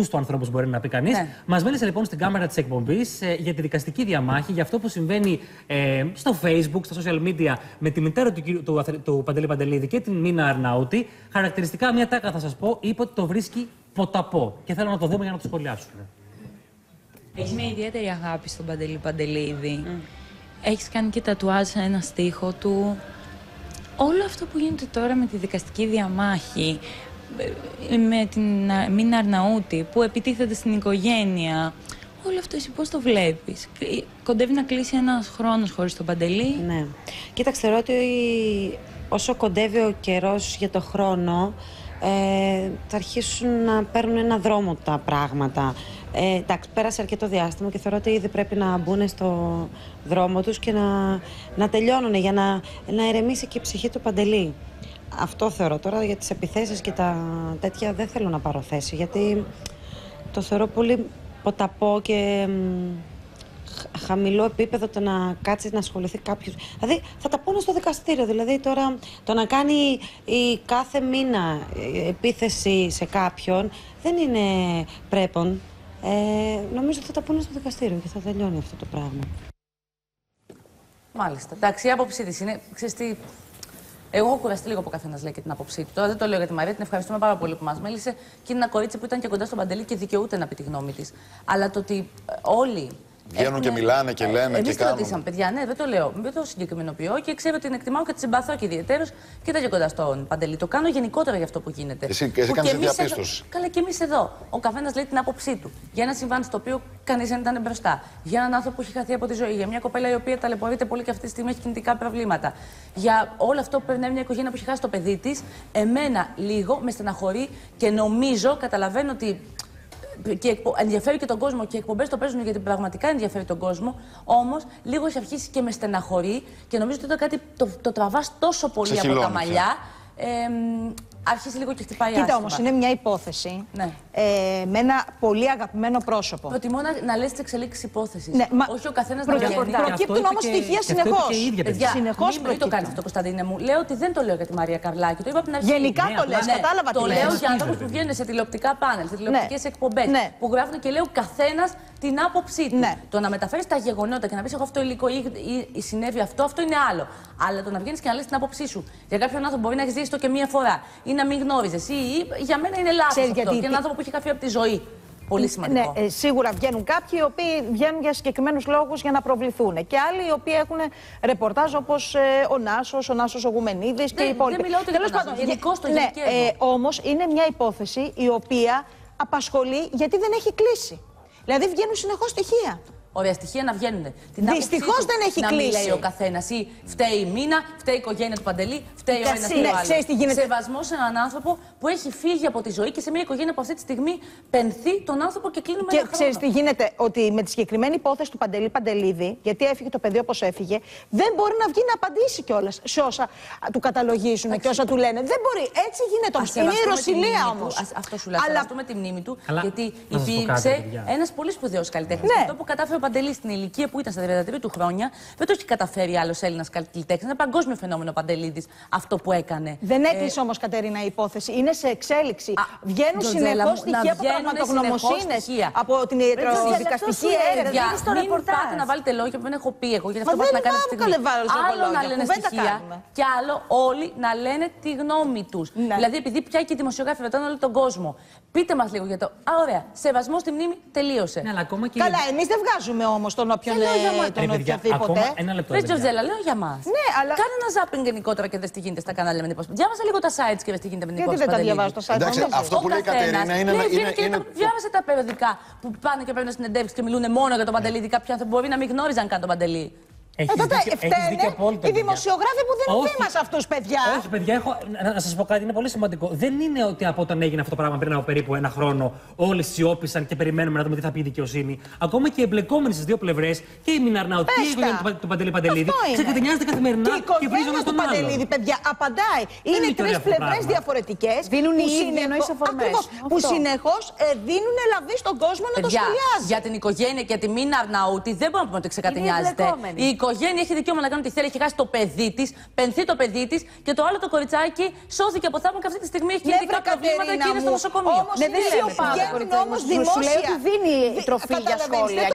πούστο ανθρώπου, μπορεί να πει κανείς. Ναι. Μας μίλησε λοιπόν στην κάμερα της εκπομπής για τη δικαστική διαμάχη, για αυτό που συμβαίνει στο Facebook, στα social media, με τη μητέρα του Παντελή Παντελίδη και την Μίνα Αρναούτη. Χαρακτηριστικά, μια τάκα θα σας πω, είπε ότι το βρίσκει ποταπό. Και θέλω να το δούμε για να το σχολιάσουμε. Έχεις μια ιδιαίτερη αγάπη στον Παντελή Παντελίδη. Έχεις κάνει και τατουάζ σε ένα στίχο του. Όλο αυτό που γίνεται τώρα με τη δικαστική διαμάχη, με την Μίνα Αρναούτη, που επιτίθεται στην οικογένεια, όλο αυτό εσύ πώς το βλέπεις? Κοντεύει να κλείσει ένας χρόνος χωρίς τον Παντελή. Ναι. Κοίταξε, θεωρώ ότι όσο κοντεύει ο καιρός για το χρόνο, θα αρχίσουν να παίρνουν ένα δρόμο τα πράγματα. Εντάξει, πέρασε αρκετό διάστημα και θεωρώ ότι ήδη πρέπει να μπουν στο δρόμο τους και να τελειώνουν για να ηρεμήσει και η ψυχή του Παντελή. Αυτό θεωρώ. Τώρα για τις επιθέσεις και τα τέτοια δεν θέλω να πάρω θέση, γιατί το θεωρώ πολύ ποταπό και χαμηλό επίπεδο το να κάτσει να ασχοληθεί κάποιος. Δηλαδή θα τα πούνε στο δικαστήριο. Δηλαδή τώρα το να κάνει η κάθε μήνα επίθεση σε κάποιον δεν είναι πρέπον. Νομίζω ότι θα τα πούνε στο δικαστήριο και θα τελειώνει αυτό το πράγμα. Μάλιστα. Εντάξει, η άποψή της είναι, ξέρεις τι, εγώ έχω κουραστεί λίγο που ο καθένας λέει και την άποψή του. Τώρα δεν το λέω για τη Μαρία, την ευχαριστούμε πάρα πολύ που μας μίλησε και είναι ένα κορίτσι που ήταν και κοντά στον Παντελή και δικαιούται να πει τη γνώμη της. Αλλά το ότι όλοι. Βγαίνουν και μιλάνε και λένε και κάνουν. Ρωτήσαμε, παιδιά, ναι, δεν το λέω. Δεν το συγκεκριμενοποιώ και ξέρω ότι την εκτιμάω και τη συμπαθώ και ιδιαιτέρως και ήταν και κοντά στον Παντελή. Το κάνω γενικότερα για αυτό που γίνεται. Εσύ κάνεις διαπίστωση. Καλά, και εμείς εδώ. Ο καθένας λέει την άποψή του. Για ένα συμβάν στο οποίο κανείς δεν ήταν μπροστά. Για έναν άνθρωπο που έχει χαθεί από τη ζωή. Για μια κοπέλα η οποία ταλαιπωρείται πολύ και αυτή τη στιγμή έχει κινητικά προβλήματα. Για όλο αυτό που περνάει μια οικογένεια που έχει χάσει το παιδί της, εμένα λίγο με στεναχωρεί και νομίζω, καταλαβαίνω ότι. Και ενδιαφέρει και τον κόσμο και οι εκπομπές το παίζουν γιατί πραγματικά ενδιαφέρει τον κόσμο. Όμως λίγο έχει αρχίσει και με στεναχωρεί και νομίζω ότι όταν κάτι το τραβάς τόσο πολύ από τα μαλλιά, αρχίζει λίγο και χτυπάει άσχημα. Κοίτα όμως, είναι μια υπόθεση με ένα πολύ αγαπημένο πρόσωπο. Προτιμώ να λες τις εξελίξεις υπόθεσης. Ναι, όχι ο καθένας να βγαίνει. Προκύπτουν όμως στοιχεία συνεχώς. Συνεχώς μην το κάνεις αυτό, Κωνσταντίνε μου. Λέω ότι δεν το λέω για τη Μαρία Καρλάκη. Το είπα από την αρχή. Γενικά το λες, κατάλαβα τι λες. Το λέω για ανθρώπους που βγαίνουν σε τηλεοπτικά πάνελ, σε τηλεοπτικές εκπομπές. Που γράφουν και λέω καθένας την άποψή του. Το να μεταφέρεις τα γεγονότα και να πεις: εγώ αυτό υλικό ή συνέβη αυτό είναι άλλο. Αλλά το να βγαίνεις και να λες την άποψή σου. Για κάποιον άνθρωπο μπορεί να έχεις δει το και μία φορά ή να μην γνώριζες. Για μένα είναι λάθος αυτό. Και έναν άνθρωπο που έχει χαθεί από τη ζωή. Πολύ σημαντικό. Ναι, σίγουρα βγαίνουν κάποιοι οι οποίοι βγαίνουν για συγκεκριμένους λόγους για να προβληθούν. Και άλλοι οι οποίοι έχουν ρεπορτάζ όπως ο Νάσος ο Γουμενίδης και οι υπόλοιποι. Δεν μιλάω για τον Νάσο, γενικώς το γενικεύω. Όμως είναι μια υπόθεση η οποία απασχολεί γιατί δεν έχει κλείσει. Δηλαδή βγαίνουν συνεχώς στοιχεία. Ωραία στοιχεία να βγαίνουν. Δυστυχώς δεν έχει κλείσει. Να μην λέει ο καθένας ή φταίει η Μίνα, φταίει η οικογένεια του Παντελή, φταίει ο ένας ή ο άλλος. Σεβασμός σε έναν άνθρωπο που έχει φύγει από τη ζωή και σε μια οικογένεια που αυτή τη στιγμή πενθεί τον άνθρωπο και κλείνουμε ένα χρόνο. Και ξέρεις τι γίνεται, ότι με τη συγκεκριμένη υπόθεση του Παντελή Παντελίδη, γιατί έφυγε το παιδί όπως έφυγε, δεν μπορεί να βγει να απαντήσει κιόλας σε όσα του καταλογίζουν και όσα του λένε. Δεν μπορεί. Έτσι γίνεται όμως. Είναι η Ρωσιλία όμως. Αυτό σου λέω. Σεβαστούμε τη μνήμη του, γιατί υπήρξε ένας πολύ σπουδαίος καλλιτέχνης. Αυτό που κατάφερε ο Παντελής στην ηλικία που ήταν στα 33 του χρόνια, δεν το έχει καταφέρει άλλος Έλληνας καλλιτέχνης. Είναι παγκόσμιο φαινόμενο ο Παντελίδης αυτό που έκανε. Δεν έκλεισε όμως, Κατερίνα, η υπόθεση. Είναι σε εξέλιξη. Βγαίνουν συνεχώς στοιχεία από πραγματογνωμοσύνες, από την ιατροδικαστική έρευνα. Μην πάτε να βάλετε λόγια που δεν έχω πει εγώ, γιατί αυτό πάτε να κάνετε στιγμή. Άλλο να λένε στοιχεία και άλλο όλοι να λένε τη γνώμη τους. Δηλαδή, επειδή πια και οι δημοσιογράφοι ρωτάνε όλο τον κόσμο. Πείτε μας λίγο για το. Ωραία, σεβασμό στη μνήμη τελείωσε. Καλά, εμείς δεν βγάζουμε όμως τον όποιον τον οποιοδήποτε. Πες Τζορτζέλα, λέω για μας. Ναι, αλλά. Κάνε ένα ζάπινγκ γενικότερα και δες τι γίνεται στα κανάλια με την υπόσχεση. Διάβασα λίγο τα sites και δες τι γίνεται με την υπόσχεση. Γιατί δεν τα διαβάζω τα sites. Εντάξει, αυτό που λέει η Κατερίνα είναι. Διάβασε τα περιοδικά που πάνε και παίρνουν συνεντεύξεις και μιλούν μόνο για τον Παντελή. Κάποιοι άνθρωποι μπορεί να μην γνώριζαν καν τον Παντελή. Οι δημοσιογράφοι που δίνουν βήμα σε αυτούς, παιδιά. Όχι, παιδιά, να σας πω κάτι, είναι πολύ σημαντικό. Δεν είναι ότι από όταν έγινε αυτό το πράγμα πριν από περίπου ένα χρόνο, όλοι σιώπησαν και περιμένουμε να δούμε τι θα πει η δικαιοσύνη. Ακόμα και οι εμπλεκόμενοι στις δύο πλευρές, και η Μίνα Αρναούτη και η οικογένεια του Παντελή Παντελίδη, ξεκατενιάζεται καθημερινά και βρίζουν στον άλλον. Παντελίδη, παιδιά, απαντάει. Είναι τρεις πλευρές διαφορετικές που συνεχώς δίνουν ελαβή στον κόσμο να το σχολιάζει. Για την οικογένεια και τη Μίνα Αρναούτη δεν μπορούμε να πούμε ότι ξεκατενιάζεται. Η οικογένεια έχει δικαίωμα να κάνει ό,τι θέλει. Έχει χάσει το παιδί της, πενθεί το παιδί της και το άλλο το κοριτσάκι σώθηκε από θαύμα και αυτή τη στιγμή έχει κινητικά προβλήματα και είναι στο νοσοκομείο. Όμως, δεν είναι ο Παύλος. όμως δημόσια. Σου λέει ότι δίνει τροφή για σχόλια.